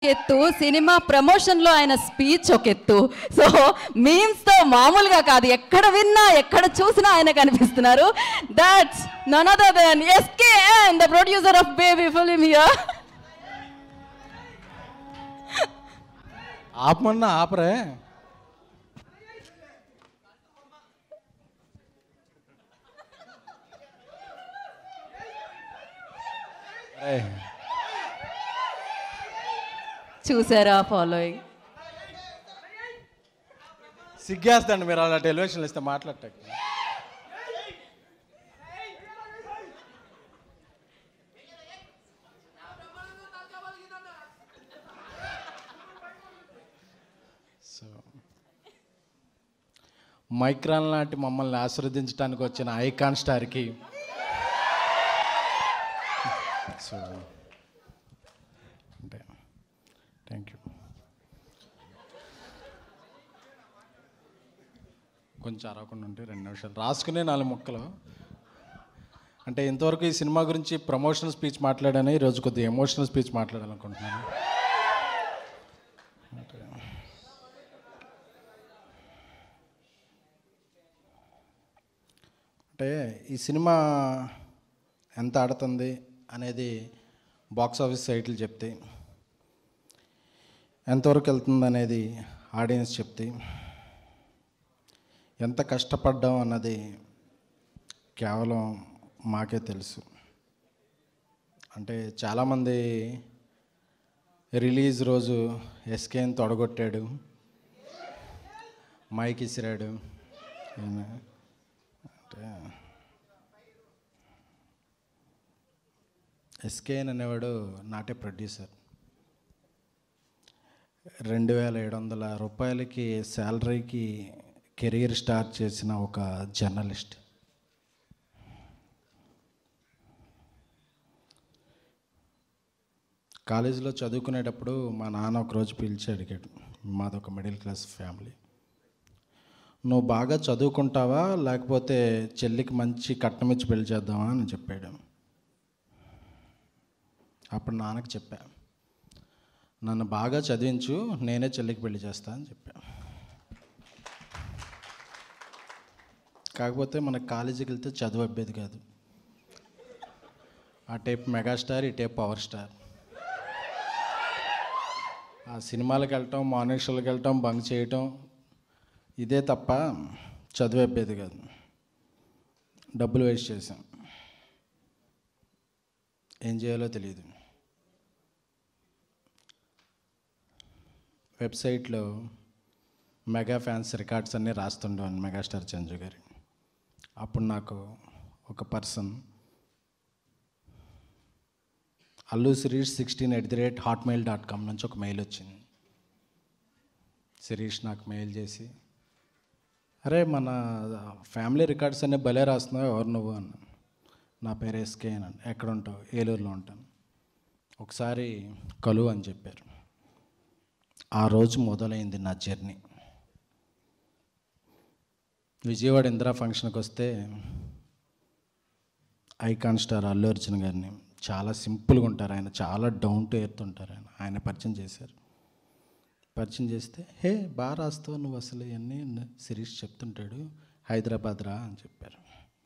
ఎత్తు, సినిమా ప్రమోషన్లో ఆయన స్పీచ్ ఒక ఎత్తు. సో మీమ్స్తో మామూలుగా కాదు, ఎక్కడ విన్నా ఎక్కడ చూసినా ఆయన కనిపిస్తున్నారు. That's none other than SKN, the producer of Baby film here. ఆపమన్నా ఆపరే. చూసారా ఫాలోయింగ్? సిగ్గేస్తాండి మీరు అలా టెలివిజన్లు ఇస్తే మాట్లాడటానికి. సో మైక్రాన్ లాంటి మమ్మల్ని ఆశీర్వదించడానికి వచ్చిన ఐకాన్ స్టార్కి సో అంటే థ్యాంక్ యూ. కొంచెం అరవకుండా ఉంటే 2 నిమిషాలు రాసుకునే 4 ముక్కలు. అంటే ఇంతవరకు ఈ సినిమా గురించి ప్రమోషనల్ స్పీచ్ మాట్లాడాను, ఈరోజు కొద్దిగా ఎమోషనల్ స్పీచ్ మాట్లాడాలనుకుంటున్నాను. అంటే ఈ సినిమా ఎంత ఆడుతుంది అనేది బాక్స్ ఆఫీస్ సైట్లు చెప్తే, ఎంతవరకు వెళ్తుంది అనేది ఆడియన్స్ చెప్తే, ఎంత కష్టపడ్డాం అన్నది కేవలం మాకే తెలుసు. అంటే చాలామంది రిలీజ్ రోజు SKN తొడగొట్టాడు, మైక్ ఇసిరాడు. అంటే SKN అనేవాడు నాటే ప్రొడ్యూసర్. 2700 రూపాయలకి శాలరీకి కెరీర్ స్టార్ట్ చేసిన ఒక జర్నలిస్ట్. కాలేజీలో చదువుకునేటప్పుడు మా నాన్న ఒకరోజు పిలిచి అడిగాడు, మాదొక మిడిల్ క్లాస్ ఫ్యామిలీ, నువ్వు బాగా చదువుకుంటావా లేకపోతే చెల్లికి మంచి కట్నం ఇచ్చి పెళ్లి చేద్దామా అని చెప్పాడు. అప్పుడు నాన్నకి చెప్పా, నన్ను బాగా చదివించు, నేనే చెల్లికి పెళ్లి చేస్తా అని చెప్పా. కాకపోతే మనకు కాలేజీకి వెళ్తే చదువు అబ్బేది కాదు. ఆ టైప్ మెగాస్టార్, ఈ టైప్ పవర్ స్టార్. ఆ సినిమాలకు వెళ్ళటం, మార్నింగ్ షోలకు వెళ్ళటం, బంక్ చేయటం, ఇదే తప్ప చదువు అబ్బేది కాదు. డబ్బులు వేస్ట్ చేశాం, ఏం చేయాలో తెలియదు. వెబ్సైట్లో మెగా ఫ్యాన్స్ రికార్డ్స్ అన్నీ రాస్తుండేవాడిని, మెగాస్టార్ చంద్రు గారి. అప్పుడు నాకు ఒక పర్సన్ allusireesh16@hotmail.com నుంచి ఒక మెయిల్ వచ్చింది. శిరీష్ నాకు మెయిల్ చేసి, అరే మన ఫ్యామిలీ రికార్డ్స్ అన్నీ భలే రాస్తున్నావు, ఎవరు నువ్వు అన్న. నా పేరు SKN అని. ఎక్కడ ఉంటావు? ఏలూరులో ఉంటాను. ఒకసారి కలువు అని చెప్పారు. ఆ రోజు మొదలైంది నా జర్నీ. విజయవాడ ఇందిరా ఫంక్షన్కి వస్తే ఐకాన్ స్టార్ అల్లు అర్జున్ గారిని, చాలా సింపుల్గా ఉంటారు ఆయన, చాలా డౌన్ టు ఎర్త్ ఉంటారు ఆయన పరిచయం చేశారు. పరిచయం చేస్తే, హే బాగా రాస్తావు నువ్వు అసలు ఇవన్నీ శిరీష్ చెప్తుంటాడు, హైదరాబాద్ రా అని చెప్పారు.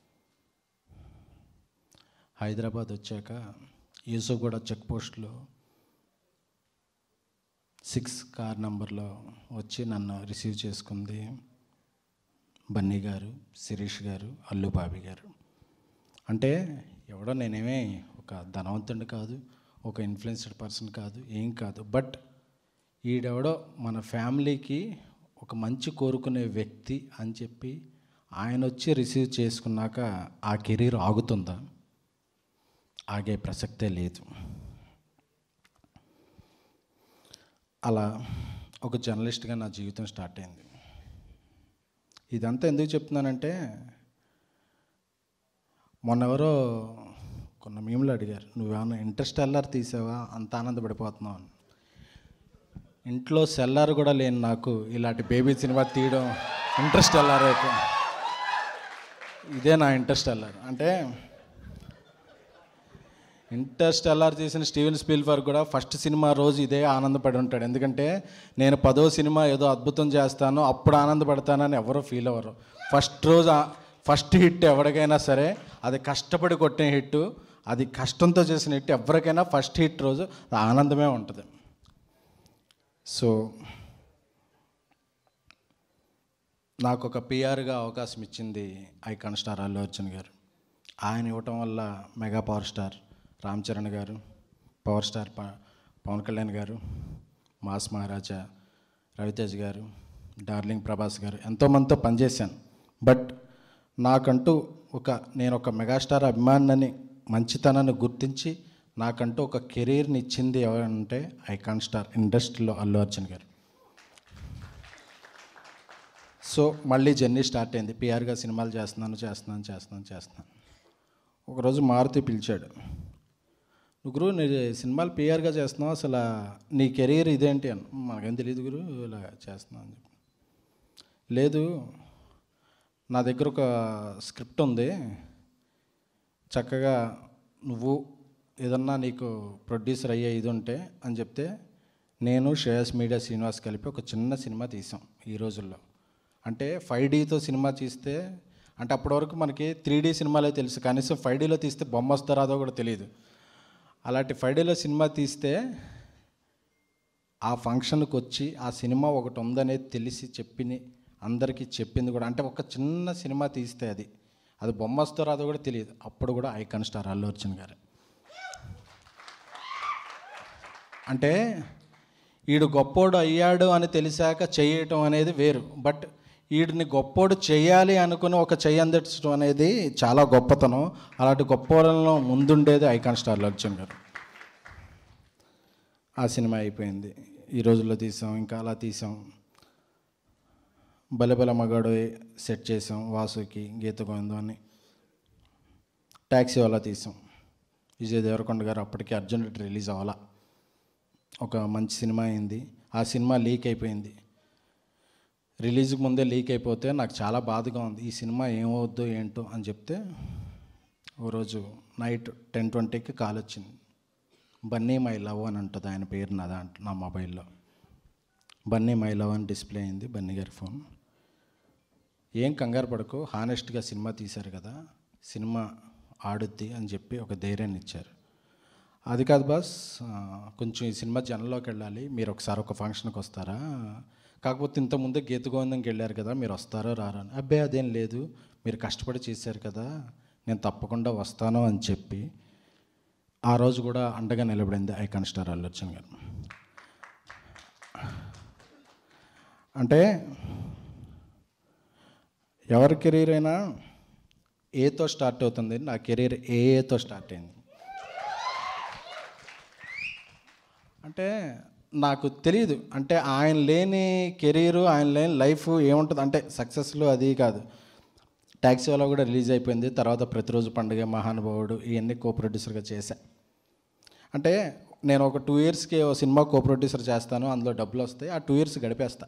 హైదరాబాద్ వచ్చాక యూసుఫ్గూడ చెక్ పోస్ట్లో 6 కార్ నెంబర్లో వచ్చి నన్ను రిసీవ్ చేసుకుంది బన్నీ గారు, శిరీష్ గారు, అల్లు బాబీ గారు. అంటే ఎవడో నేనేమే ఒక ధనవంతుడిని కాదు, ఒక ఇన్ఫ్లుయెన్స్డ్ పర్సన్ కాదు, ఏం కాదు. బట్ ఈడెవడో మన ఫ్యామిలీకి ఒక మంచి కోరుకునే వ్యక్తి అని చెప్పి ఆయన వచ్చి రిసీవ్ చేసుకున్నాక ఆ కెరీర్ ఆగుతుందా? ఆగే ప్రసక్తే లేదు. అలా ఒక జర్నలిస్ట్గా నా జీవితం స్టార్ట్ అయింది. ఇదంతా ఎందుకు చెప్తున్నానంటే, మొన్నెవరో కొన్ని మీమ్లు అడిగారు, నువ్వేమన్నా ఇంటర్స్టెల్లార్ తీసావా, అంత ఆనందపడిపోతున్నావు అని. ఇంట్లో సెల్లార్ కూడా లేని నాకు ఇలాంటి బేబీ సినిమా తీయడం ఇంటర్స్టెల్లార్ అయితే ఇదే నా ఇంటర్స్టెల్లార్. అంటే ఇంటర్స్టెల్లార్ చేసిన స్టీవెన్ స్పీల్బర్గ్ కూడా ఫస్ట్ సినిమా రోజు ఇదే ఆనందపడి ఉంటాడు. ఎందుకంటే నేను 10వ సినిమా ఏదో అద్భుతం చేస్తాను అప్పుడు ఆనందపడతానని ఎవరో ఫీల్ అవ్వరు. ఫస్ట్ రోజు ఫస్ట్ హిట్ ఎవరికైనా సరే అది కష్టపడి కొట్టిన హిట్, అది కష్టంతో చేసిన హిట్, ఎవరికైనా ఫస్ట్ హిట్ రోజు ఆనందమే ఉంటుంది. సో నాకు ఒక పిఆర్గా అవకాశం ఇచ్చింది ఐకాన్ స్టార్ అల్లు అర్జున్ గారు. ఆయన ఇవ్వటం వల్ల mega power star Ram Charan గారు, పవర్ స్టార్ పవన్ కళ్యాణ్ గారు, మాస్ మహారాజా రవితేజ్ గారు, డార్లింగ్ ప్రభాస్ గారు ఎంతోమందితో పనిచేశాను. బట్ నాకంటూ నేను ఒక మెగాస్టార్ అభిమానిని మంచితనాన్ని గుర్తించి నాకంటూ ఒక కెరీర్ని ఇచ్చింది ఎవరంటే ఐకాన్ స్టార్ ఇండస్ట్రీలో అల్లు అర్జున్ గారు. సో మళ్ళీ జర్నీ స్టార్ట్ అయింది. పిఆర్గా సినిమాలు చేస్తున్నాను. ఒకరోజు మారుతి పిలిచాడు, నువ్వు గురు నీ సినిమాలు పిఆర్గా చేస్తున్నావు, అసలు నీ కెరీర్ ఇదేంటి అని. మనకేం తెలియదు గురు, ఇలా చేస్తున్నావు అని చెప్పి. లేదు, నా దగ్గర ఒక స్క్రిప్ట్ ఉంది, చక్కగా నువ్వు ఏదన్నా నీకు ప్రొడ్యూసర్ అయ్యే ఇది ఉంటే అని చెప్తే నేను శ్రేయస్ మీడియా శ్రీనివాస్ కలిపి ఒక చిన్న సినిమా తీసాం ఈ రోజుల్లో. అంటే 5Dతో సినిమా తీస్తే, అంటే అప్పటి వరకు మనకి 3D సినిమాలే తెలుసు, కనీసం 5Dలో తీస్తే బొమ్మ వస్తుందో రాదో కూడా తెలియదు. అలాంటి 5Dలో సినిమా తీస్తే ఆ ఫంక్షన్కి వచ్చి ఆ సినిమా ఒకటి ఉందనేది తెలిసి అందరికీ చెప్పింది కూడా. అంటే ఒక చిన్న సినిమా తీస్తే అది బొమ్మ వస్తుందో రాదో కూడా తెలియదు. అప్పుడు కూడా ఐకాన్ స్టార్ అల్లు అర్జున్ గారు. అంటే ఈడు గొప్పోడు అయ్యాడు అని తెలిసాక చేయటం అనేది వేరు, బట్ వీడిని గొప్పోడు చేయాలి అనుకుని ఒక చెయ్యి అందడం అనేది చాలా గొప్పతనం. అలాంటి గొప్పవాళ్ళలో ముందుండేది ఐకాన్ స్టార్ అర్జున్ గారు. ఆ సినిమా అయిపోయింది, ఈ రోజుల్లో తీసాం, ఇంకా అలా తీసాం. బలెబల మగాడు సెట్ చేసాం, వాసుకి, గీత గోవిందం అని. ట్యాక్సీ వాళ్ళ తీసాం, విజయ్ దేవరకొండ గారు అప్పటికి అర్జున్ రెడ్డి రిలీజ్ అవ్వాలా. ఒక మంచి సినిమా అయింది. ఆ సినిమా లీక్ అయిపోయింది. రిలీజ్కి ముందే లీక్ అయిపోతే నాకు చాలా బాధగా ఉంది. ఈ సినిమా ఏమవుద్దో ఏంటో అని చెప్తే ఓ రోజు నైట్ 10:20కి కాల్ వచ్చింది. బన్నీ మై లవ్ అని ఉంటుంది ఆయన పేరు, నా మొబైల్లో బన్నీ మై లవ్ అని డిస్ప్లే అయింది, బన్నీ గారి ఫోన్. ఏం కంగారు పడకు, హానెస్ట్గా సినిమా తీశారు కదా, సినిమా ఆడుద్ది అని చెప్పి ఒక ధైర్యాన్ని ఇచ్చారు. అది కాదు బాస్, కొంచెం ఈ సినిమా జనంలోకి వెళ్ళాలి, మీరు ఒకసారి ఒక ఫంక్షన్కి వస్తారా, కాకపోతే ఇంతకుముందే గీత గోవిందంకి వెళ్ళారు కదా, మీరు వస్తారో రారా అని. అబ్బాయి అదేం లేదు, మీరు కష్టపడి చేశారు కదా, నేను తప్పకుండా వస్తాను అని చెప్పి ఆ రోజు కూడా అండగా నిలబడింది ఐకాన్ స్టార్ అల్లు అర్జున్ గారు. అంటే ఎవరి కెరీర్ అయినా ఏతో స్టార్ట్ అవుతుంది, నా కెరీర్ ఏతో స్టార్ట్ అయింది. అంటే నాకు తెలియదు, అంటే ఆయన లేని కెరీరు, ఆయన లేని లైఫ్ ఏముంటుంది అంటే సక్సెస్లో అది కాదు. ట్యాక్సీ వాళ్ళ కూడా రిలీజ్ అయిపోయింది, తర్వాత ప్రతిరోజు పండుగ, మహానుభావుడు ఇవన్నీ కో ప్రొడ్యూసర్గా చేశా. అంటే నేను ఒక 2 ఇయర్స్కి ఓ సినిమా కో ప్రొడ్యూసర్ చేస్తాను, అందులో డబ్బులు వస్తాయి, ఆ 2 ఇయర్స్ గడిపేస్తా.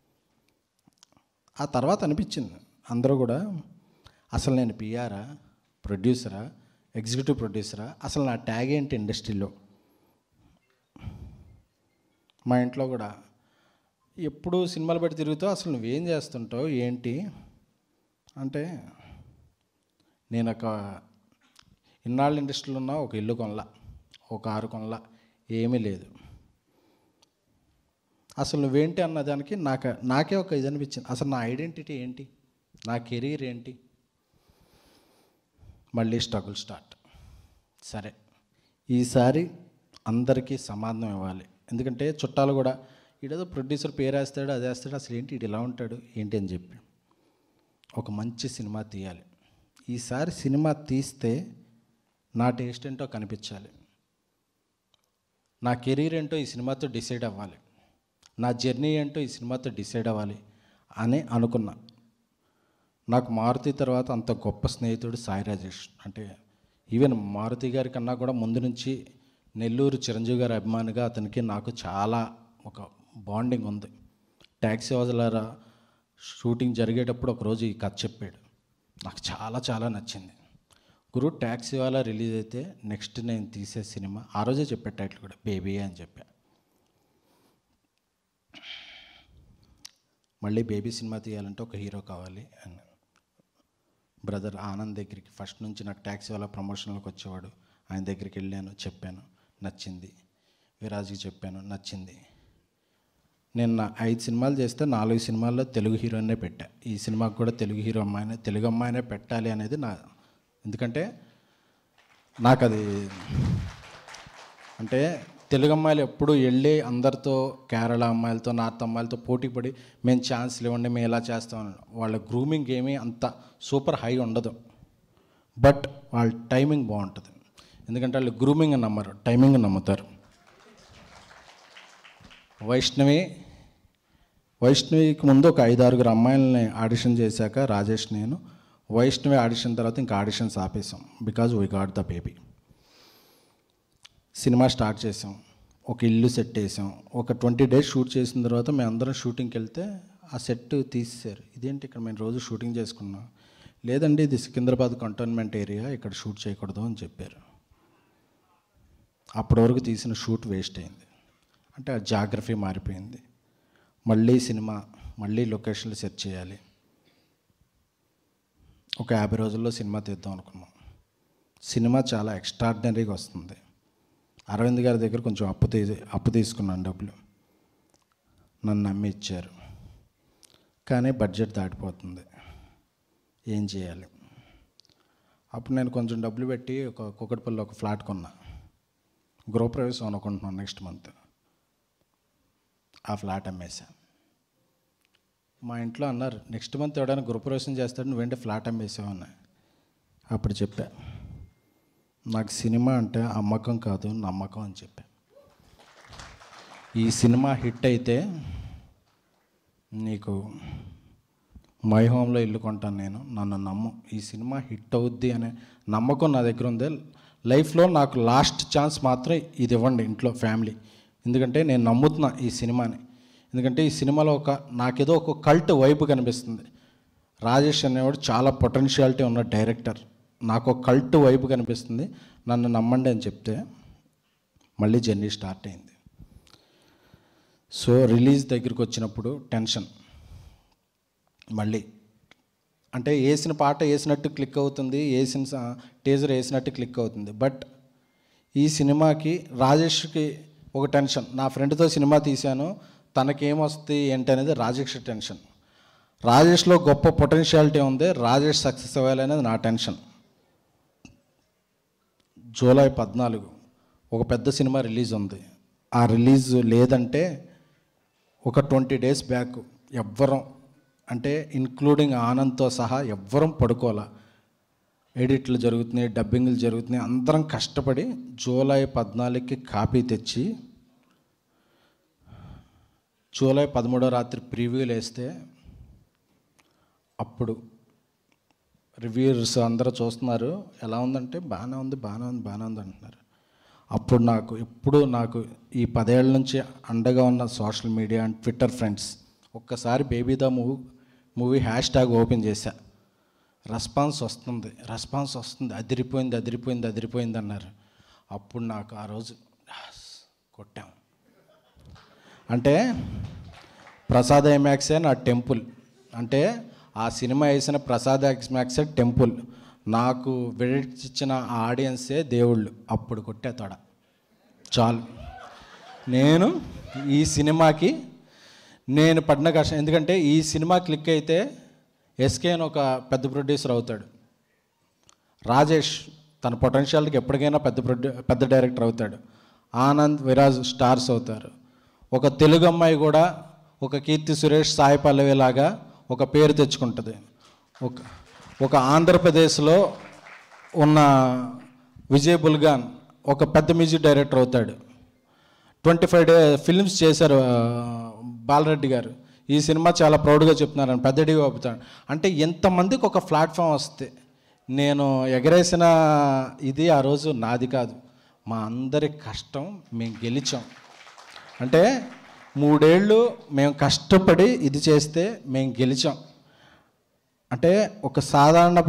ఆ తర్వాత అనిపించింది అందరూ కూడా, అసలు నేను పిఆరా, ప్రొడ్యూసరా, ఎగ్జిక్యూటివ్ ప్రొడ్యూసరా, అసలు నా ట్యాగ్ ఏంటి ఇండస్ట్రీలో. మా ఇంట్లో కూడా ఎప్పుడు సినిమాలు బట్టి తిరుగుతావు, అసలు నువ్వేం చేస్తుంటావు ఏంటి అంటే, నేను ఒక ఇన్నాళ్ళు ఇండస్ట్రీలో ఉన్నా, ఒక ఇల్లు కొనలా, ఒక కారు కొనలా, ఏమీ లేదు. అసలు నువ్వేంటి అన్నదానికి నాకే ఒక ఇది అనిపించింది, అసలు నా ఐడెంటిటీ ఏంటి, నా కెరీర్ ఏంటి. మళ్ళీ స్ట్రగుల్ స్టార్ట్. సరే ఈసారి అందరికీ సమాధానం ఇవ్వాలి, ఎందుకంటే చుట్టాలు కూడా ఈడేదో ప్రొడ్యూసర్ పేరు వేస్తాడు, అది వేస్తాడు, అసలు ఏంటి ఇటు ఇలా ఉంటాడు ఏంటి అని చెప్పి ఒక మంచి సినిమా తీయాలి. ఈసారి సినిమా తీస్తే నా టేస్ట్ ఏంటో కనిపించాలి, నా కెరీర్ ఏంటో ఈ సినిమాతో డిసైడ్ అవ్వాలి, నా జర్నీ ఏంటో ఈ సినిమాతో డిసైడ్ అవ్వాలి అని అనుకున్నా. నాకు మారుతి తర్వాత అంత గొప్ప స్నేహితుడు సాయి రాజేష్. అంటే ఈవెన్ మారుతి గారి కన్నా కూడా ముందు నుంచి నెల్లూరు చిరంజీవి గారి అభిమానిగా అతనికి నాకు చాలా ఒక బాండింగ్ ఉంది. ట్యాక్సీ వదలరా షూటింగ్ జరిగేటప్పుడు ఒకరోజు ఈ కథ చెప్పాడు, నాకు చాలా చాలా నచ్చింది. గురు ట్యాక్సీ వాళ్ళ రిలీజ్ అయితే నెక్స్ట్ నేను తీసే సినిమా, ఆ రోజే చెప్పా టైటిల్ కూడా, బేబీ అని చెప్పా. మళ్ళీ బేబీ సినిమా తీయాలంటే ఒక హీరో కావాలి అని బ్రదర్ ఆనంద్ దగ్గరికి, ఫస్ట్ నుంచి నాకు ట్యాక్సీ వాళ్ళ ప్రమోషన్లోకి వచ్చేవాడు, ఆయన దగ్గరికి వెళ్ళాను, చెప్పాను, నచ్చింది. విరాజ్కి చెప్పాను, నచ్చింది. నేను 5 సినిమాలు చేస్తే 4 సినిమాల్లో తెలుగు హీరోనే పెట్టా. ఈ సినిమాకి కూడా తెలుగు అమ్మాయినే పెట్టాలి అనేది నా, ఎందుకంటే నాకు అది అంటే తెలుగు అమ్మాయిలు ఎప్పుడు వెళ్ళి అందరితో, కేరళ అమ్మాయిలతో, నార్త్ అమ్మాయిలతో పోటీ పడి మేము ఛాన్స్లు ఇవ్వండి, మేము ఎలా చేస్తామని, వాళ్ళ గ్రూమింగ్ ఏమీ అంత సూపర్ హై ఉండదు, బట్ వాళ్ళ టైమింగ్ బాగుంటుంది. ఎందుకంటే వాళ్ళు గ్రూమింగ్ నమ్మరు, టైమింగ్ నమ్ముతారు. వైష్ణవికి ముందు ఒక 5-6 అమ్మాయిలని ఆడిషన్ చేశాక రాజేష్ నేను, వైష్ణవి ఆడిషన్ తర్వాత ఇంకా ఆడిషన్స్ ఆపేసాం, because we got the baby. సినిమా స్టార్ట్ చేసాం, ఒక ఇల్లు సెట్ వేసాం. ఒక 20 డేస్ షూట్ చేసిన తర్వాత మేము అందరం షూటింగ్కి వెళ్తే ఆ సెట్ తీసేశారు. ఇదేంటి ఇక్కడ మేము రోజు షూటింగ్ చేసుకున్నాం? లేదండి ఇది సికింద్రాబాద్ కంటోన్మెంట్ ఏరియా, ఇక్కడ షూట్ చేయకూడదు అని చెప్పారు. అప్పటి వరకు తీసిన షూట్ వేస్ట్ అయింది. అంటే ఆ జాగ్రఫీ మారిపోయింది. మళ్ళీ సినిమా, మళ్ళీ లొకేషన్లు సెట్ చేయాలి. ఒక 50 రోజుల్లో సినిమా తీద్దాం అనుకున్నాం. సినిమా చాలా ఎక్స్ట్రాడినరీగా వస్తుంది. అరవింద్ గారి దగ్గర కొంచెం అప్పు తీసుకున్నాను, డబ్బులు నన్ను నమ్మి ఇచ్చారు. కానీ బడ్జెట్ దాటిపోతుంది, ఏం చేయాలి? అప్పుడు నేను కొంచెం డబ్బులు పెట్టి ఒక కూకట్పల్లిలో ఒక ఫ్లాట్ కొన్నా. గృహప్రవేశం అనుకుంటున్నాను నెక్స్ట్ మంత్. ఆ ఫ్లాట్ అమ్మేశా. మా ఇంట్లో అన్నారు, నెక్స్ట్ మంత్ ఎవడైనా గృహప్రవేశం చేస్తాడు, నువ్వేంటి ఫ్లాట్ అమ్మేసావు అన్న. అప్పుడు చెప్పా, నాకు సినిమా అంటే అమ్మకం కాదు, నమ్మకం అని చెప్పా. ఈ సినిమా హిట్ అయితే నీకు మై హోమ్లో ఇల్లు కొంటాను నేను, నన్ను నమ్ము. ఈ సినిమా హిట్ అవుద్ది అనే నమ్మకం నా దగ్గర ఉంది. లైఫ్లో నాకు లాస్ట్ ఛాన్స్ మాత్రం ఇది ఇవ్వండి ఇంట్లో ఫ్యామిలీ. ఎందుకంటే నేను నమ్ముతున్నా ఈ సినిమాని. ఎందుకంటే ఈ సినిమాలో నాకేదో ఒక కల్ట్ వైపు కనిపిస్తుంది. రాజేష్ అనేవాడు చాలా పొటెన్షియాలిటీ ఉన్న డైరెక్టర్, నాకు ఒక కల్ట్ వైపు కనిపిస్తుంది, నన్ను నమ్మండి అని చెప్తే మళ్ళీ జర్నీ స్టార్ట్ అయింది. సో రిలీజ్ దగ్గరికి వచ్చినప్పుడు టెన్షన్. మళ్ళీ అంటే వేసిన పాట వేసినట్టు క్లిక్ అవుతుంది, వేసిన టీజర్ వేసినట్టు క్లిక్ అవుతుంది. బట్ ఈ సినిమాకి రాజేష్కి ఒక టెన్షన్. నా ఫ్రెండ్తో సినిమా తీశాను, తనకేమొస్తుంది ఏంటి అనేది రాజేష్ టెన్షన్. రాజేష్లో గొప్ప పొటెన్షియాలిటీ ఉంది, రాజేష్ సక్సెస్ అవ్వాలనేది నా టెన్షన్. జూలై 14 ఒక పెద్ద సినిమా రిలీజ్ ఉంది. ఆ రిలీజ్ లేదంటే ఒక 20 డేస్ బ్యాక్ ఎవ్వరం, అంటే ఇంక్లూడింగ్ ఆనంద్తో సహా ఎవ్వరం పడుకోవాలా. ఎడిట్లు జరుగుతున్నాయి, డబ్బింగ్లు జరుగుతున్నాయి, అందరం కష్టపడి జూలై 14కి కాపీ తెచ్చి జూలై 13 రాత్రి ప్రివ్యూలు వేస్తే అప్పుడు రివ్యూర్స్ అందరూ చూస్తున్నారు, ఎలా ఉందంటే బాగానే ఉంది అంటున్నారు. అప్పుడు నాకు ఈ 10 ఏళ్ళ నుంచి అండగా ఉన్న social media and Twitter friends ఒక్కసారి baby the movie hashtag open చేశా. రెస్పాన్స్ వస్తుంది, అదిరిపోయింది అన్నారు. అప్పుడు నాకు ఆ రోజు కొట్టాం. అంటే ప్రసాద్ ఐమాక్సే నా టెంపుల్. అంటే ఆ సినిమా వేసిన ప్రసాద్ ఐమాక్సే టెంపుల్. నాకు విడిచిచ్చిన ఆ ఆడియన్సే దేవుళ్ళు. అప్పుడు కొట్టే తోడ చాలు. నేను ఈ సినిమాకి నేను పడిన కష్టం, ఎందుకంటే ఈ సినిమా క్లిక్ అయితే ఎస్కే అని ఒక పెద్ద ప్రొడ్యూసర్ అవుతాడు, రాజేష్ తన పొటెన్షియల్కి ఎప్పటికైనా పెద్ద డైరెక్టర్ అవుతాడు, ఆనంద్ విరాజ్ స్టార్స్ అవుతారు. ఒక తెలుగు అమ్మాయి కూడా ఒక కీర్తి సురేష్, సాయి పల్లవి లాగా ఒక పేరు తెచ్చుకుంటుంది. ఒక ఆంధ్రప్రదేశ్లో ఉన్న విజయ్ బుల్గాన్ ఒక పెద్ద మ్యూజిక్ డైరెక్టర్ అవుతాడు. 25 ఫిల్మ్స్ చేశారు బాలరెడ్డి గారు. ఈ సినిమా చాలా ప్రౌడ్గా చెప్తున్నారని పెద్దడి అవుతాడు. అంటే ఎంతమందికి ఒక ప్లాట్ఫామ్ వస్తే, నేను ఎగరేసిన ఇది ఆ రోజు నాది కాదు, మా అందరి కష్టం, మేము గెలిచాం. అంటే 3 ఏళ్ళు మేము కష్టపడి ఇది చేస్తే మేము గెలిచాం. అంటే ఒక సాధారణ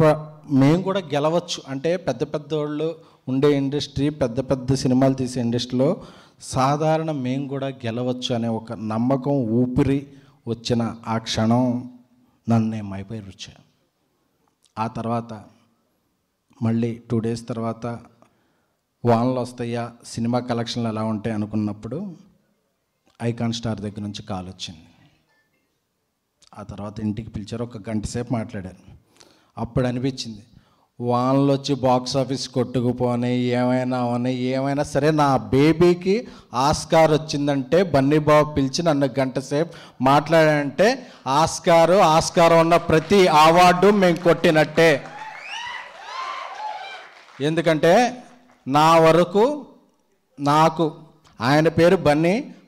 మేము కూడా గెలవచ్చు అంటే పెద్ద పెద్ద వాళ్ళు ఉండే ఇండస్ట్రీ, పెద్ద పెద్ద సినిమాలు తీసే ఇండస్ట్రీలో సాధారణ మేము కూడా గెలవచ్చు అనే ఒక నమ్మకం, ఊపిరి వచ్చిన ఆ క్షణం నన్ను నేను మైపేరుచాను. ఆ తర్వాత మళ్ళీ 2 days తర్వాత వానలు వస్తాయా, సినిమా కలెక్షన్లు ఎలా ఉంటాయి అనుకున్నప్పుడు ఐకాన్ స్టార్ దగ్గర నుంచి కాల్ వచ్చింది. ఆ తర్వాత ఇంటికి పిలిచారు, 1 గంట సేపు మాట్లాడారు. అప్పుడు అనిపించింది వానలు వచ్చి బాక్స్ ఆఫీస్ కొట్టుకుపోని ఏమైనా సరే నా బేబీకి ఆస్కార్ వచ్చిందంటే బన్నీ బాబు పిలిచి నన్ను 1 గంట సేపు మాట్లాడాడంటే ఆస్కార్ ఉన్న ప్రతి అవార్డు మేము కొట్టినట్టే. ఎందుకంటే నా వరకు నాకు ఆయన పేరు బన్నీ,